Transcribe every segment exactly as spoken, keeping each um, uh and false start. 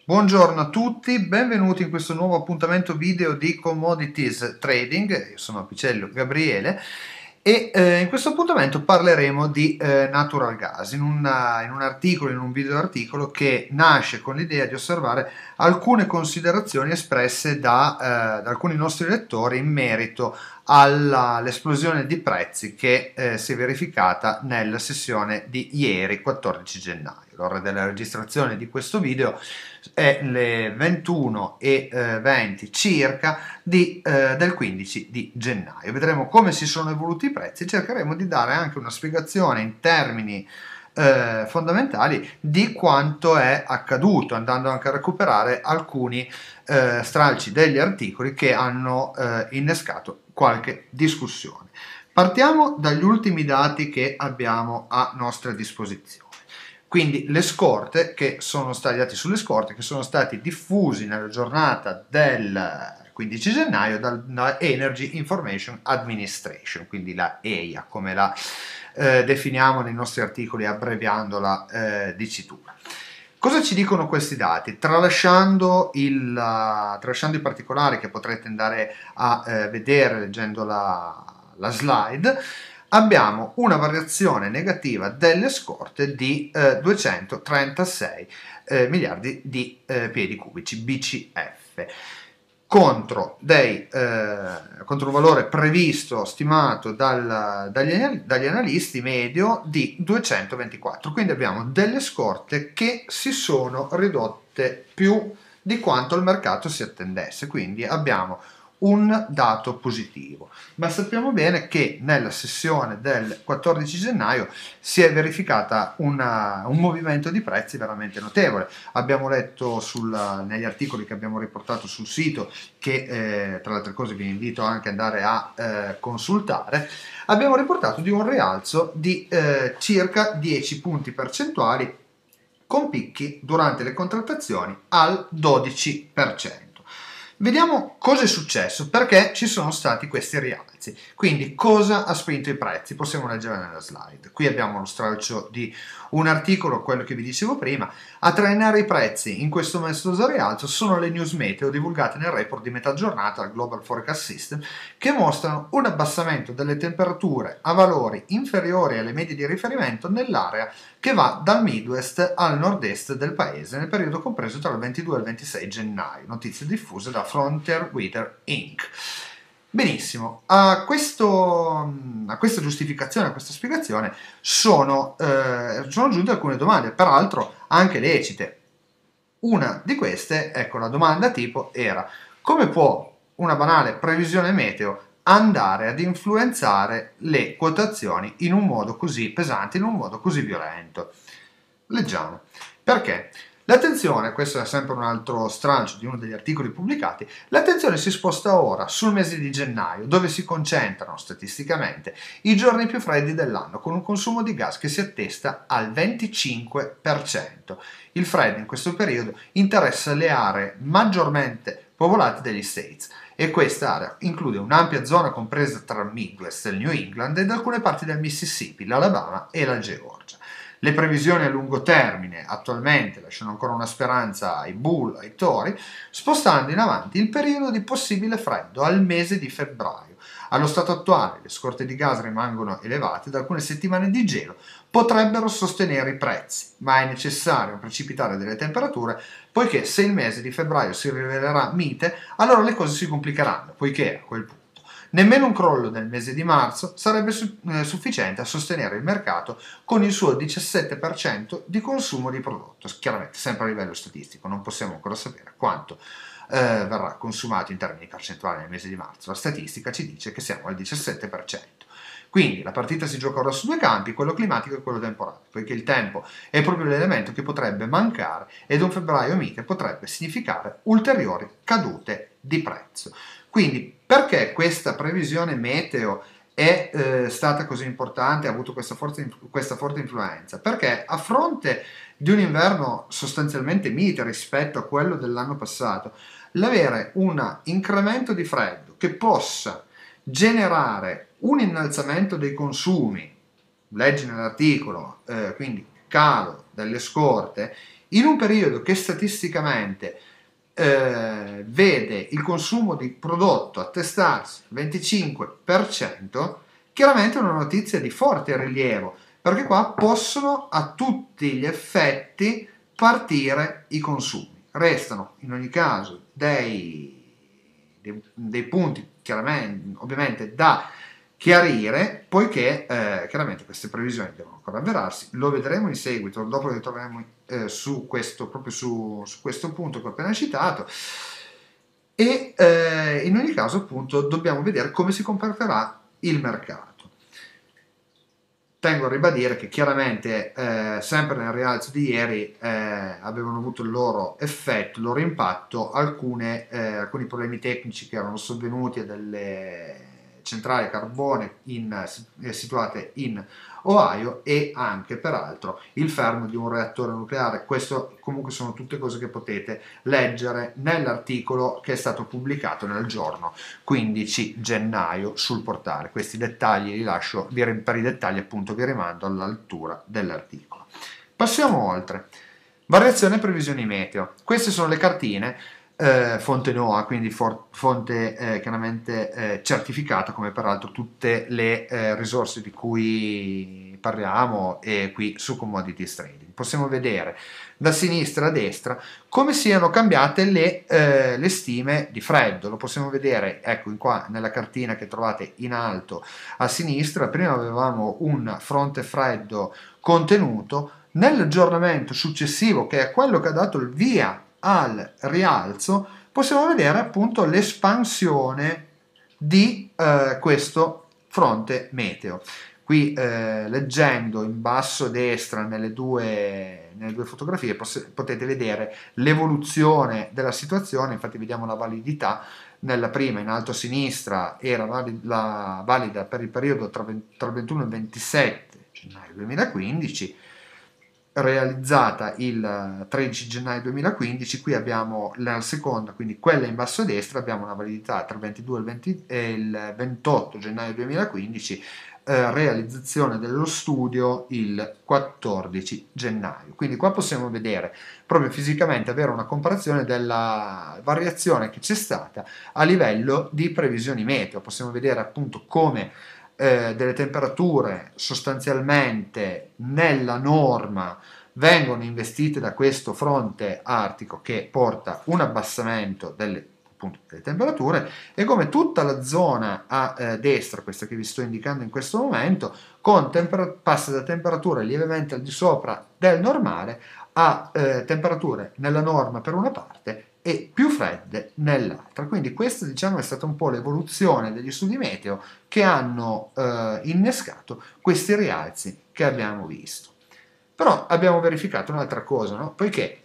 Buongiorno a tutti, benvenuti in questo nuovo appuntamento video di Commodities Trading. Io sono Picello Gabriele e eh, in questo appuntamento parleremo di eh, natural gas in, una, in un articolo, in un video articolo che nasce con l'idea di osservare alcune considerazioni espresse da, eh, da alcuni nostri lettori in merito all'esplosione di prezzi che eh, si è verificata nella sessione di ieri, quattordici gennaio. L'ora della registrazione di questo video è le ventuno e venti circa di, eh, del quindici di gennaio. Vedremo come si sono evoluti i prezzi e cercheremo di dare anche una spiegazione in termini eh, fondamentali di quanto è accaduto, andando anche a recuperare alcuni eh, stralci degli articoli che hanno eh, innescato qualche discussione. Partiamo dagli ultimi dati che abbiamo a nostra disposizione. Quindi le scorte che sono stati dati sulle scorte che sono stati diffusi nella giornata del quindici gennaio dalla Energy Information Administration, quindi la E I A come la eh, definiamo nei nostri articoli abbreviando la eh, dicitura. Cosa ci dicono questi dati? Tralasciando, il, uh, tralasciando i particolari che potrete andare a eh, vedere leggendo la, la slide, abbiamo una variazione negativa delle scorte di eh, duecentotrentasei eh, miliardi di eh, piedi cubici, B C F, contro, dei, eh, contro un valore previsto, stimato dal, dagli, dagli analisti medio di duecentoventiquattro. Quindi abbiamo delle scorte che si sono ridotte più di quanto il mercato si attendesse, quindi abbiamo un dato positivo, ma sappiamo bene che nella sessione del quattordici gennaio si è verificata una, un movimento di prezzi veramente notevole. Abbiamo letto sul, negli articoli che abbiamo riportato sul sito, che eh, tra le altre cose vi invito anche ad andare a eh, consultare, abbiamo riportato di un rialzo di eh, circa dieci punti percentuali con picchi durante le contrattazioni al dodici per cento. Vediamo cosa è successo, perché ci sono stati questi rialzi. Quindi cosa ha spinto i prezzi? Possiamo leggere nella slide. Qui abbiamo lo stralcio di un articolo, quello che vi dicevo prima. A trainare i prezzi in questo maestoso rialzo sono le news meteo divulgate nel report di metà giornata al Global Forecast System, che mostrano un abbassamento delle temperature a valori inferiori alle medie di riferimento nell'area che va dal Midwest al nord-est del paese nel periodo compreso tra il ventidue e il ventisei gennaio, notizie diffuse da Frontier Weather incorporated. Benissimo, a, questo, a questa giustificazione, a questa spiegazione sono, eh, sono giunte alcune domande, peraltro anche lecite. Una di queste, ecco, la domanda tipo era: come può una banale previsione meteo andare ad influenzare le quotazioni in un modo così pesante, in un modo così violento? Leggiamo. Perché? L'attenzione, questo è sempre un altro stralcio di uno degli articoli pubblicati, l'attenzione si sposta ora sul mese di gennaio, dove si concentrano statisticamente i giorni più freddi dell'anno, con un consumo di gas che si attesta al venticinque per cento. Il freddo in questo periodo interessa le aree maggiormente popolate degli States, e questa area include un'ampia zona compresa tra il Midwest e il New England ed alcune parti del Mississippi, l'Alabama e la Georgia. Le previsioni a lungo termine attualmente lasciano ancora una speranza ai bull, ai tori, spostando in avanti il periodo di possibile freddo al mese di febbraio. Allo stato attuale le scorte di gas rimangono elevate ed alcune settimane di gelo potrebbero sostenere i prezzi, ma è necessario precipitare delle temperature, poiché se il mese di febbraio si rivelerà mite, allora le cose si complicheranno, poiché a quel punto nemmeno un crollo del mese di marzo sarebbe su- eh, sufficiente a sostenere il mercato con il suo diciassette per cento di consumo di prodotto. Chiaramente sempre a livello statistico, non possiamo ancora sapere quanto eh, verrà consumato in termini percentuali nel mese di marzo. La statistica ci dice che siamo al diciassette per cento. Quindi la partita si gioca ora su due campi, quello climatico e quello temporale, poiché il tempo è proprio l'elemento che potrebbe mancare ed un febbraio mite potrebbe significare ulteriori cadute di prezzo. Quindi perché questa previsione meteo è eh, stata così importante, ha avuto questa forte, questa forte influenza? Perché a fronte di un inverno sostanzialmente mite rispetto a quello dell'anno passato, l'avere un incremento di freddo che possa generare un innalzamento dei consumi, leggi nell'articolo, eh, quindi calo delle scorte, in un periodo che statisticamente eh, vede il consumo di prodotto attestarsi al venticinque per cento, chiaramente è una notizia di forte rilievo, perché qua possono a tutti gli effetti partire i consumi. Restano in ogni caso dei, dei, dei punti chiaramente, ovviamente da chiarire, poiché eh, chiaramente queste previsioni devono ancora avverarsi, lo vedremo in seguito, dopo ritorneremo eh, su questo, proprio su, su questo punto che ho appena citato, e eh, in ogni caso appunto dobbiamo vedere come si comporterà il mercato. Tengo a ribadire che chiaramente eh, sempre nel rialzo di ieri eh, avevano avuto il loro effetto, il loro impatto, alcune, eh, alcuni problemi tecnici che erano sovvenuti a delle centrali a carbone in, eh, situate in Ohio, e anche peraltro il fermo di un reattore nucleare. Questo comunque sono tutte cose che potete leggere nell'articolo che è stato pubblicato nel giorno quindici gennaio sul portale. Questi dettagli li lascio, per i dettagli appunto vi rimando all'altura dell'articolo. Passiamo oltre. Variazione e previsioni meteo. Queste sono le cartine eh, fonte NOAA, quindi for- fonte eh, chiaramente eh, certificata, come peraltro tutte le eh, risorse di cui parliamo e qui su Commodities Trading. Possiamo vedere da sinistra a destra come siano cambiate le, eh, le stime di freddo. Lo possiamo vedere, ecco, in qua nella cartina che trovate in alto a sinistra. Prima avevamo un fronte freddo contenuto. Nell'aggiornamento successivo, che è quello che ha dato il via al rialzo, possiamo vedere appunto l'espansione di eh, questo fronte meteo. Qui eh, leggendo in basso a destra nelle due, nelle due fotografie potete vedere l'evoluzione della situazione. Infatti vediamo la validità. Nella prima in alto a sinistra era valida, valida per il periodo tra, tra il ventuno e il ventisette gennaio duemilaquindici, realizzata il tredici gennaio duemilaquindici. Qui abbiamo la seconda, quindi quella in basso a destra, abbiamo una validità tra il ventidue e il, venti, e il ventotto gennaio duemilaquindici, eh, realizzazione dello studio il quattordici gennaio. Quindi qua possiamo vedere proprio fisicamente, avere una comparazione della variazione che c'è stata a livello di previsioni meteo. Possiamo vedere appunto come Eh, delle temperature sostanzialmente nella norma vengono investite da questo fronte artico che porta un abbassamento delle, appunto, delle temperature, e come tutta la zona a eh, destra, questa che vi sto indicando in questo momento, con temper- passa da temperature lievemente al di sopra del normale a eh, temperature nella norma per una parte e più fredde nell'altra. Quindi questa, diciamo, è stata un po' l'evoluzione degli studi meteo che hanno eh, innescato questi rialzi che abbiamo visto. Però abbiamo verificato un'altra cosa, no? Poiché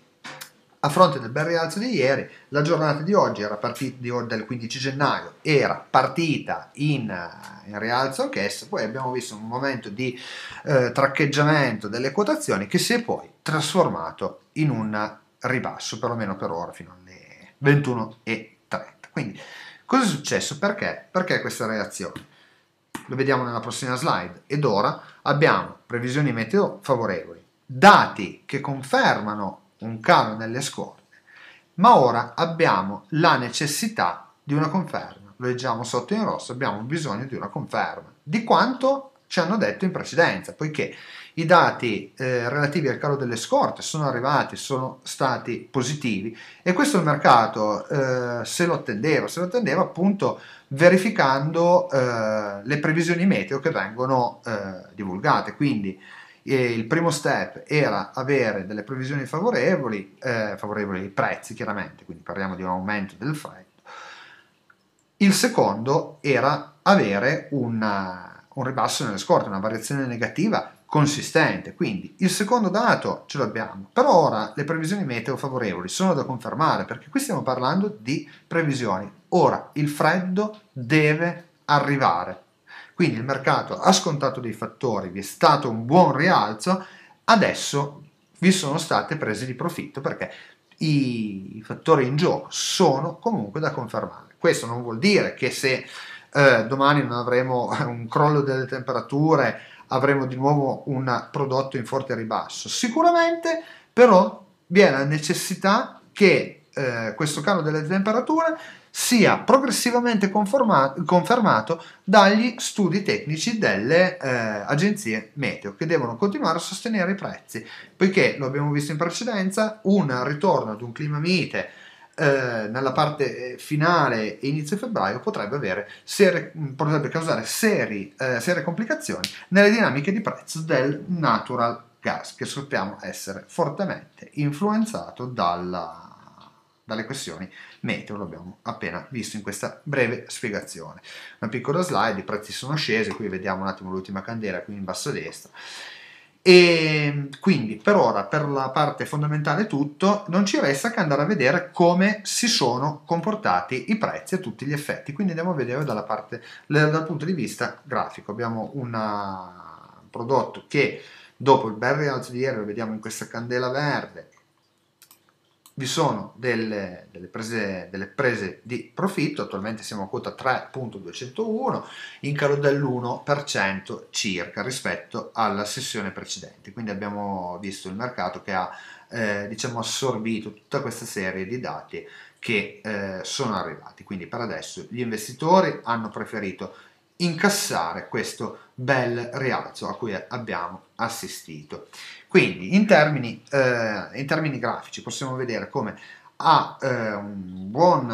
a fronte del bel rialzo di ieri, la giornata di oggi era partita, del quindici gennaio, era partita in, in rialzo anch'essa. Poi abbiamo visto un momento di eh, traccheggiamento delle quotazioni che si è poi trasformato in un ribasso, perlomeno per ora, fino alle ventuno e trenta. Quindi cosa è successo? Perché? Perché questa reazione? Lo vediamo nella prossima slide. Ed ora abbiamo previsioni meteo favorevoli, dati che confermano un calo nelle scorte, ma ora abbiamo la necessità di una conferma. Lo leggiamo sotto in rosso, abbiamo bisogno di una conferma di quanto ci hanno detto in precedenza, poiché i dati eh, relativi al calo delle scorte sono arrivati, sono stati positivi, e questo il mercato eh, se lo attendeva, se lo attendeva appunto verificando eh, le previsioni meteo che vengono eh, divulgate. Quindi eh, il primo step era avere delle previsioni favorevoli, eh, favorevoli ai prezzi chiaramente, quindi parliamo di un aumento del freddo. Il secondo era avere una, un ribasso nelle scorte, una variazione negativa consistente. Quindi il secondo dato ce l'abbiamo. Per ora le previsioni meteo favorevoli sono da confermare, perché qui stiamo parlando di previsioni. Ora il freddo deve arrivare. Quindi il mercato ha scontato dei fattori, vi è stato un buon rialzo, adesso vi sono state prese di profitto, perché i fattori in gioco sono comunque da confermare. Questo non vuol dire che se eh, domani non avremo un crollo delle temperature, avremo di nuovo un prodotto in forte ribasso. Sicuramente, però vi è la necessità che eh, questo calo delle temperature sia progressivamente confermato dagli studi tecnici delle eh, agenzie meteo, che devono continuare a sostenere i prezzi, poiché, lo abbiamo visto in precedenza, un ritorno ad un clima mite eh, nella parte finale e inizio febbraio potrebbe, avere serie, potrebbe causare seri, eh, serie complicazioni nelle dinamiche di prezzo del natural gas, che sappiamo essere fortemente influenzato dalla, dalle questioni meteo, lo abbiamo appena visto in questa breve spiegazione. Una piccola slide, i prezzi sono scesi, qui vediamo un attimo l'ultima candela qui in basso a destra. E quindi per ora, per la parte fondamentale tutto, non ci resta che andare a vedere come si sono comportati i prezzi a tutti gli effetti. Quindi andiamo a vedere dalla parte, dal punto di vista grafico. Abbiamo una, un prodotto che dopo il bel rialzo di ieri, lo vediamo in questa candela verde, vi sono delle, delle, prese, delle prese di profitto. Attualmente siamo a quota tre virgola duecentouno, in calo dell'uno per cento circa rispetto alla sessione precedente. Quindi abbiamo visto il mercato che ha eh, diciamo assorbito tutta questa serie di dati che eh, sono arrivati. Quindi per adesso gli investitori hanno preferito incassare questo bel rialzo a cui abbiamo assistito. Quindi in termini, eh, in termini grafici possiamo vedere come ha eh, un buon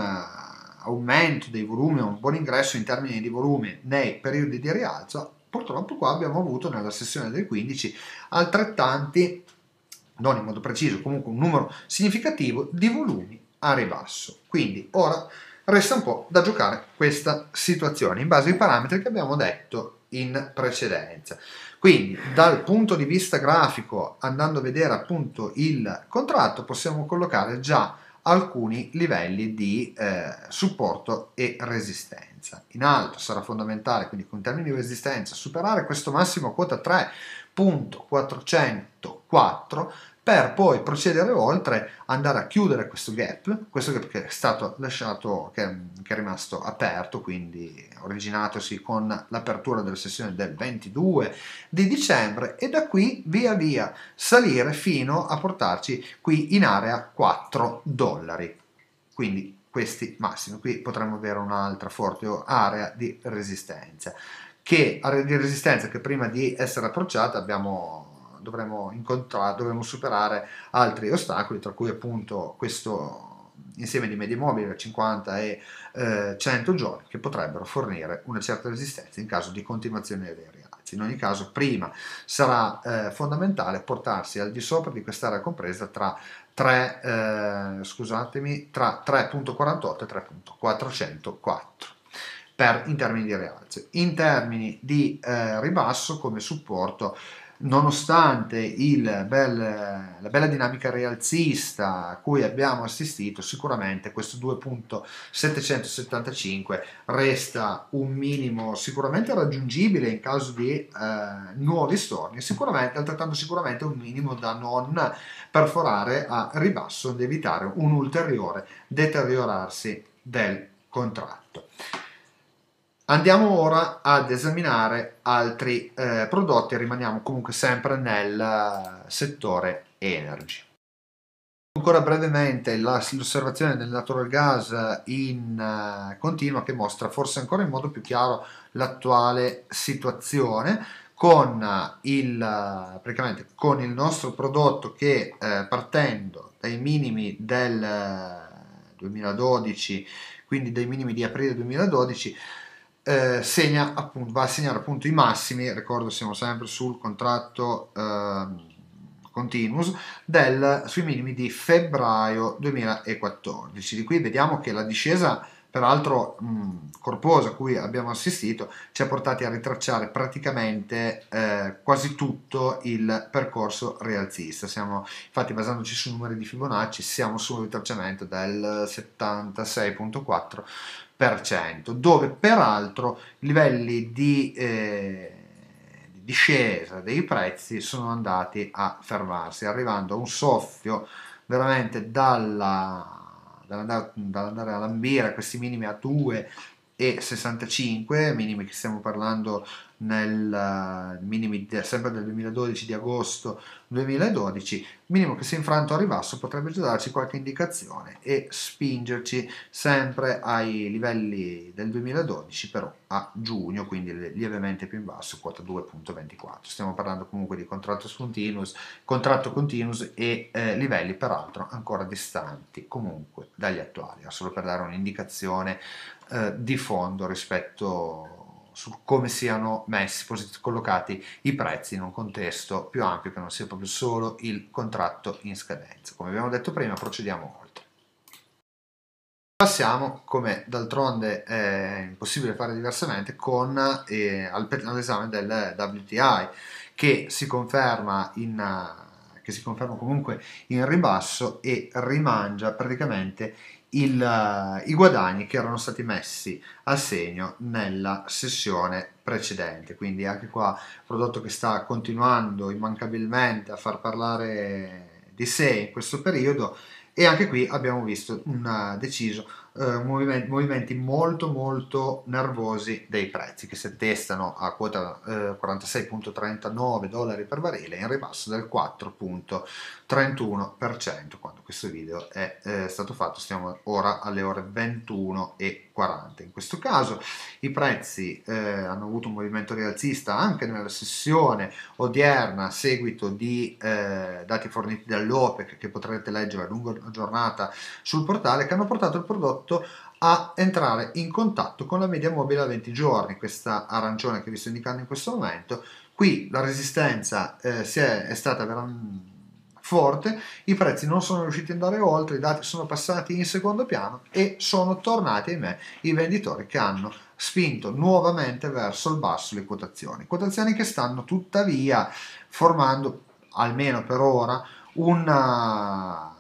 aumento dei volumi, un buon ingresso in termini di volumi nei periodi di rialzo. Purtroppo qua abbiamo avuto nella sessione del quindici altrettanti, non in modo preciso, comunque un numero significativo di volumi a ribasso. Quindi ora resta un po' da giocare questa situazione in base ai parametri che abbiamo detto in precedenza. Quindi dal punto di vista grafico, andando a vedere appunto il contratto, possiamo collocare già alcuni livelli di eh, supporto e resistenza. In alto sarà fondamentale, quindi con termini di resistenza, superare questo massimo quota tre virgola quattrocentoquattro per poi procedere oltre, andare a chiudere questo gap, questo gap che è stato lasciato, che, che è rimasto aperto, quindi originatosi con l'apertura della sessione del ventidue di dicembre, e da qui via via salire fino a portarci qui in area quattro dollari. Quindi questi massimi, qui potremmo avere un'altra forte area di resistenza, che area di resistenza che prima di essere approcciata abbiamo dovremo incontrare, dovremo superare altri ostacoli, tra cui appunto questo insieme di medie mobili da cinquanta e eh, cento giorni, che potrebbero fornire una certa resistenza in caso di continuazione dei rialzi. In ogni caso prima sarà eh, fondamentale portarsi al di sopra di quest'area compresa tra tre, eh, scusatemi, tra tre virgola quarantotto e tre virgola quattrocentoquattro per, in termini di rialzo. In termini di eh, ribasso, come supporto, nonostante il bel, la bella dinamica rialzista a cui abbiamo assistito, sicuramente questo due virgola settecentosettantacinque resta un minimo sicuramente raggiungibile in caso di eh, nuovi storni, sicuramente altrettanto sicuramente un minimo da non perforare a ribasso, ed evitare un ulteriore deteriorarsi del contratto. Andiamo ora ad esaminare altri eh, prodotti e rimaniamo comunque sempre nel settore energy. Ancora brevemente l'osservazione del natural gas in uh, continua, che mostra forse ancora in modo più chiaro l'attuale situazione, con uh, il, uh, praticamente con il nostro prodotto che uh, partendo dai minimi del uh, duemiladodici, quindi dai minimi di aprile duemiladodici, Eh, segna appunto, va a segnare appunto i massimi. Ricordo, siamo sempre sul contratto eh, continuous del, sui minimi di febbraio duemilaquattordici. Di qui vediamo che la discesa, peraltro mh, corposa, a cui abbiamo assistito, ci ha portati a ritracciare praticamente eh, quasi tutto il percorso rialzista. Siamo infatti, basandoci sui numeri di Fibonacci, siamo su un ritracciamento del settantasei virgola quattro per cento, dove peraltro i livelli di eh, discesa dei prezzi sono andati a fermarsi, arrivando a un soffio veramente dalla, dall'andare, dall'andare a lambire questi minimi a due virgola sessantacinque, minimi che stiamo parlando nel uh, minimi de, sempre del duemiladodici, di agosto duemiladodici, minimo che si è infranto a ribasso potrebbe già darci qualche indicazione e spingerci sempre ai livelli del duemiladodici, però a giugno, quindi lievemente più in basso, quota due virgola ventiquattro. Stiamo parlando comunque di contratto continuous, contratto continuous e eh, livelli peraltro ancora distanti comunque dagli attuali, solo per dare un'indicazione eh, di fondo rispetto su come siano messi, collocati i prezzi in un contesto più ampio che non sia proprio solo il contratto in scadenza. Come abbiamo detto prima, procediamo oltre. Passiamo, come d'altronde è impossibile fare diversamente, con eh, all'esame del W T I, che si conferma in che si conferma comunque in ribasso e rimangia praticamente il, uh, i guadagni che erano stati messi a segno nella sessione precedente. Quindi anche qua prodotto che sta continuando immancabilmente a far parlare di sé in questo periodo, e anche qui abbiamo visto un deciso eh, movimenti, movimenti molto molto nervosi dei prezzi, che si attestano a quota eh, quarantasei virgola trentanove dollari per barile, in ribasso del quattro virgola trentuno per cento. Quando questo video è eh, stato fatto stiamo ora alle ore ventuno e quaranta. In questo caso i prezzi eh, hanno avuto un movimento rialzista anche nella sessione odierna a seguito di eh, dati forniti dall'OPEC, che potrete leggere a lungo giornata sul portale, che hanno portato il prodotto a entrare in contatto con la media mobile a venti giorni, questa arancione che vi sto indicando in questo momento. Qui la resistenza eh, si è, è stata veramente forte, i prezzi non sono riusciti ad andare oltre, i dati sono passati in secondo piano e sono tornati, ahimè, i venditori, che hanno spinto nuovamente verso il basso le quotazioni, quotazioni che stanno tuttavia formando, almeno per ora, una,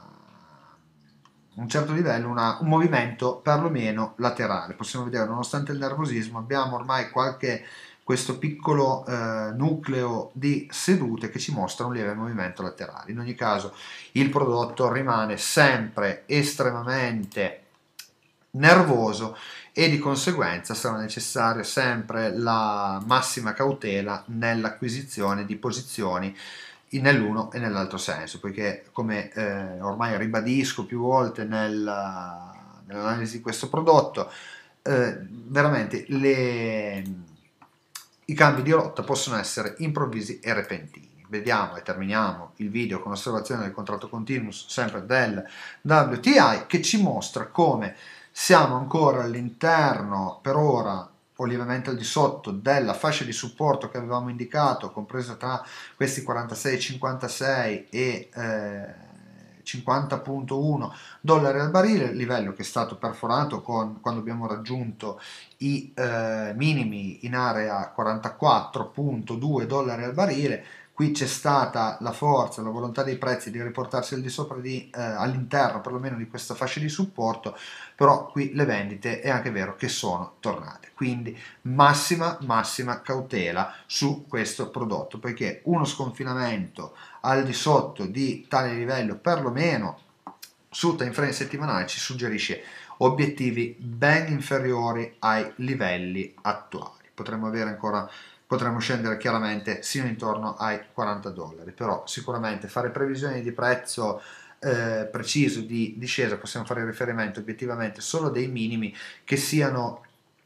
un certo livello, una, un movimento perlomeno laterale. Possiamo vedere, nonostante il nervosismo, abbiamo ormai qualche questo piccolo eh, nucleo di sedute che ci mostra un lieve movimento laterale. In ogni caso il prodotto rimane sempre estremamente nervoso e di conseguenza sarà necessaria sempre la massima cautela nell'acquisizione di posizioni nell'uno e nell'altro senso, poiché, come eh, ormai ribadisco più volte nella, nell'analisi di questo prodotto, eh, veramente le, i cambi di rotta possono essere improvvisi e repentini. Vediamo e terminiamo il video con l'osservazione del contratto continuous sempre del W T I, che ci mostra come siamo ancora all'interno, per ora, o lievemente al di sotto della fascia di supporto che avevamo indicato, compresa tra questi quarantasei virgola cinquantasei e eh, cinquanta virgola uno dollari al barile, livello che è stato perforato con, quando abbiamo raggiunto i eh, minimi in area quarantaquattro virgola due dollari al barile. Qui c'è stata la forza, la volontà dei prezzi di riportarsi al di sopra di, eh, all'interno perlomeno di questa fascia di supporto, però qui le vendite è anche vero che sono tornate, quindi massima massima cautela su questo prodotto, poiché uno sconfinamento al di sotto di tale livello, perlomeno su time frame settimanale, ci suggerisce obiettivi ben inferiori ai livelli attuali. Potremmo avere ancora potremmo scendere chiaramente sino intorno ai quaranta dollari, però sicuramente fare previsioni di prezzo eh, preciso di discesa, possiamo fare riferimento obiettivamente solo dei minimi che siano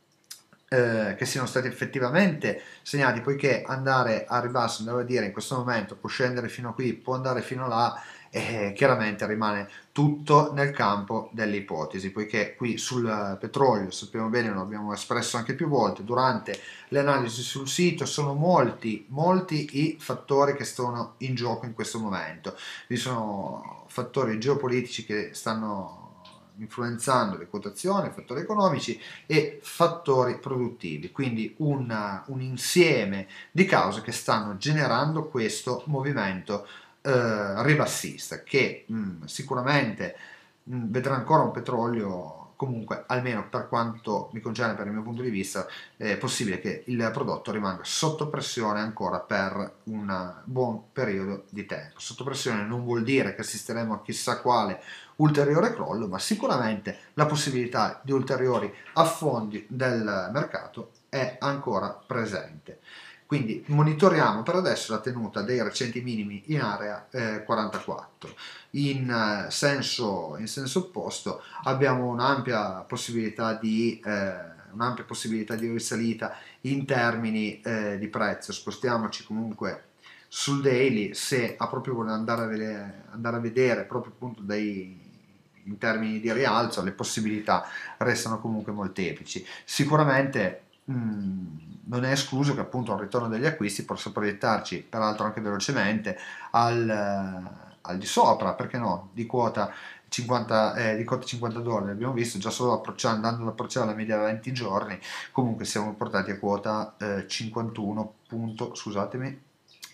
eh, che siano stati effettivamente segnati, poiché andare a ribasso, andiamo a dire, in questo momento può scendere fino a qui, può andare fino là, e chiaramente rimane tutto nel campo delle ipotesi, poiché qui sul petrolio, sappiamo bene, lo abbiamo espresso anche più volte durante le analisi sul sito, sono molti, molti i fattori che sono in gioco in questo momento. Vi sono fattori geopolitici che stanno influenzando le quotazioni, fattori economici e fattori produttivi, quindi una, un insieme di cause che stanno generando questo movimento eh, ribassista, che mh, sicuramente mh, vedrà ancora un petrolio. Comunque, almeno per quanto mi concerne, per il mio punto di vista, è possibile che il prodotto rimanga sotto pressione ancora per un buon periodo di tempo. Sotto pressione non vuol dire che assisteremo a chissà quale ulteriore crollo, ma sicuramente la possibilità di ulteriori affondi del mercato è ancora presente. quindi monitoriamo per adesso la tenuta dei recenti minimi in area eh, quarantaquattro. In, eh, senso, in senso opposto abbiamo un'ampia possibilità di eh, un'ampia possibilità di risalita in termini eh, di prezzo. Spostiamoci comunque sul daily, se ha proprio vuole andare a vedere, andare a vedere proprio appunto dai, in termini di rialzo, le possibilità restano comunque molteplici. Sicuramente mh, non è escluso che appunto al ritorno degli acquisti possa proiettarci, peraltro anche velocemente, al, eh, al di sopra, perché no, di quota cinquanta, eh, di quota cinquanta dollari. Abbiamo visto già solo approcciando, andando ad approcciare la media da venti giorni, comunque siamo portati a quota eh, cinquantuno punto, scusatemi,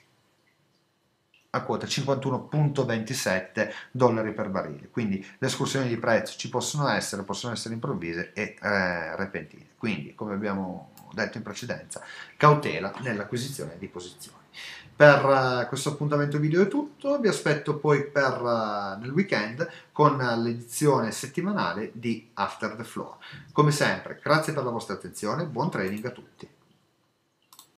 a quota cinquantuno virgola ventisette dollari per barile. Quindi le escursioni di prezzo ci possono essere, possono essere improvvise e eh, repentine. Quindi, come abbiamo detto in precedenza, cautela nell'acquisizione di posizioni. Per uh, questo appuntamento video è tutto, vi aspetto poi per, uh, nel weekend con l'edizione settimanale di After the Floor. Come sempre, grazie per la vostra attenzione, buon trading a tutti.